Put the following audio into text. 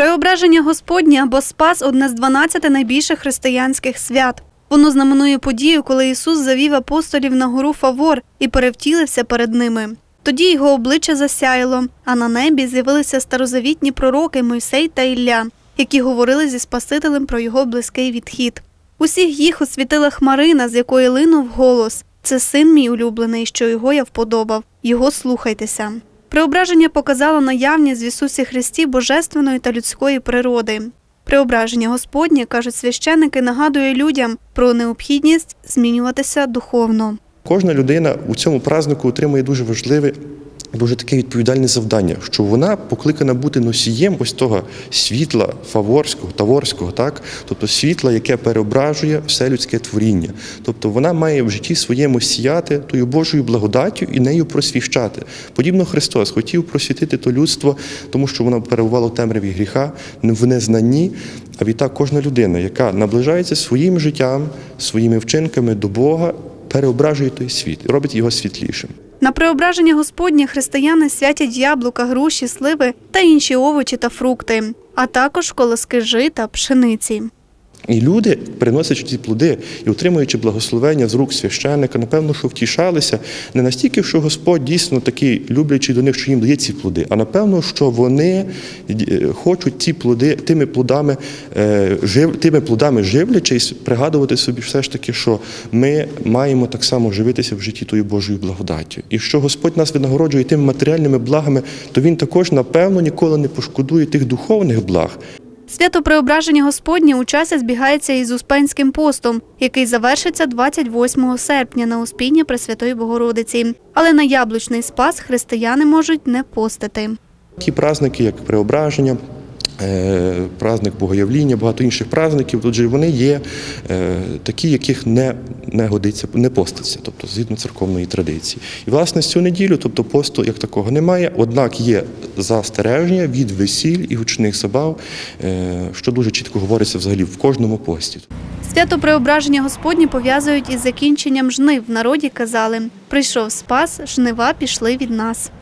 Преображення Господнє або Спас – одне з 12 найбільших християнських свят. Воно знаменує подію, коли Ісус завів апостолів на гору Фавор і перевтілився перед ними. Тоді його обличчя засяяло, а на небі з'явилися старозавітні пророки Мойсей та Ілля, які говорили зі Спасителем про його близький відхід. Усіх їх освітила хмарина, з якої линув голос: «Це син мій улюблений, що його я вподобав, його слухайтеся». Преображення показало наявність в Ісусі Христі божественної та людської природи. Преображення Господнє, кажуть священники, нагадує людям про необхідність змінюватися духовно. Кожна людина у цьому празднику отримує дуже важливе, дуже таке відповідальне завдання, що вона покликана бути носієм ось того світла фаворського, таворського, так? Тобто світла, яке переображує все людське творіння. Тобто вона має в житті своєму сіяти тою Божою благодаттю і нею просвіщати. Подібно Христос хотів просвітити то людство, тому що воно перебувало в темряві гріха, в незнанні. А відтак кожна людина, яка наближається своїм життям, своїми вчинками до Бога, переображує той світ і робить його світлішим. На преображення Господнє християни святять яблука, груші, сливи та інші овочі та фрукти, а також колоски жита, пшениці. І люди, приносячи ці плоди і отримуючи благословення з рук священника, напевно, що втішалися не настільки, що Господь дійсно такий люблячий до них, що їм дає ці плоди, а напевно, що вони хочуть ці плоди, тими плодами живлячись, пригадувати собі все ж таки, що ми маємо так само живитися в житті тою Божою благодаттю. І що Господь нас винагороджує тими матеріальними благами, то Він також, напевно, ніколи не пошкодує тих духовних благ. Свято Преображення Господнє у часі збігається із Успенським постом, який завершиться 28 серпня на Успіння Пресвятої Богородиці. Але на Яблучний Спас християни можуть не постити. Ті праздники, як Преображення, праздник Богоявління, багато інших праздників, тут же вони є такі, яких не годиться, не поститься, тобто згідно церковної традиції. І, власне, цю неділю, тобто посту як такого немає, однак є застереження від весіль і гучних забав, що дуже чітко говориться взагалі в кожному пості. Свято Преображення Господнє пов'язують із закінченням жнив. В народі казали: «Прийшов Спас, жнива пішли від нас».